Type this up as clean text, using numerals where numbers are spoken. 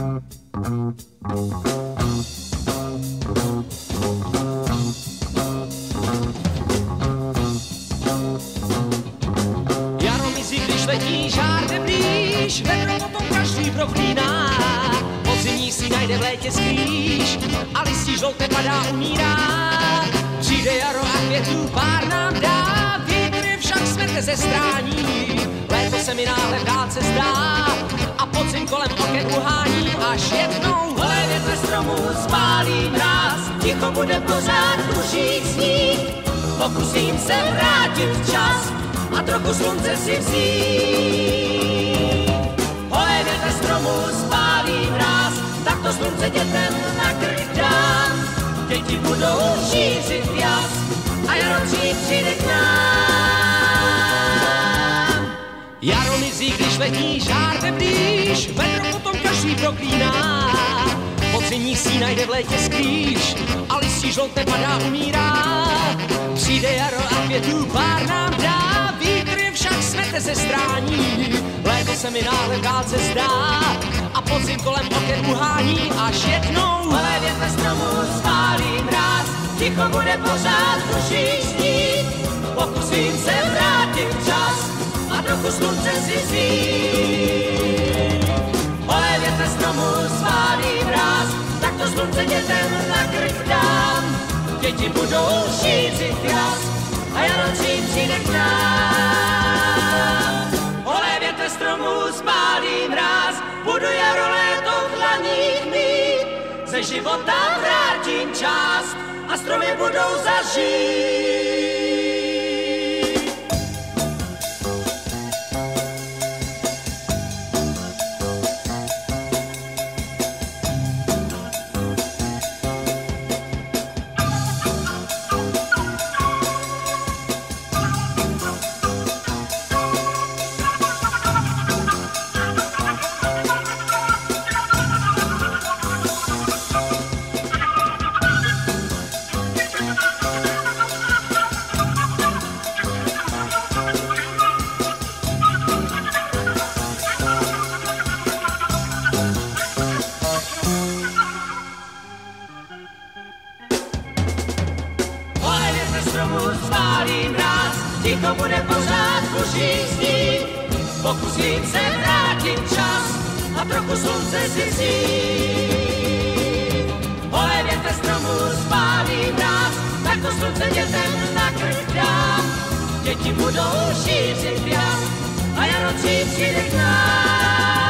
Jaro mizí, když letí žárne blíž, vedro potom každý proklíná. Podzimní si najde v létě skrýš a listí žlouté padá, umírá. Přijde jaro a květů pár nám dá, vítry však smete ze strání. Léto se mi náhle v dálce zdá a podzim kolem oken uhání, až jednou holé větve stromů spálí mráz. Ticho bude pořád duší snít, pokusím se vrátit čas a trochu slunce si vzít. Holé větve stromů spálí mráz, tak to slunce dětem na krk dám. Děti budou šířit jas a jaro dřív přijde k nám. Jaro mizí, když letí žárne blíž, vedro potom každý proklíná. Podzimní si najde v létě skrýš a listí žlouté padá, umírá. Přijde jaro a květů pár nám dá, vítr je však smete ze strání. Léto se mi náhle v dálce zdá a podzim kolem oken uhání, až jednou holé větve stromů spálí mráz. Ticho bude pořád duší snít, pokusím se vrátit čas a trochu slunce si vzít. Holé větve stromů spálí mráz, tak to slunce dětem na krk dám. Děti budou šířit jas a jaro dřív přijde k nám. Holé větve stromů spálí mráz, budu jaro léto v dlaních mít. Ze života vrátím část a stromy budou zažít. Ticho bude pořád duší snít, pokusím se vrátit čas a trochu slunce si vzít. Holé větve stromů spálí mráz, tak to slunce dětem na krk dám. Děti budou šířit jas a jaro dřív přijde k nám.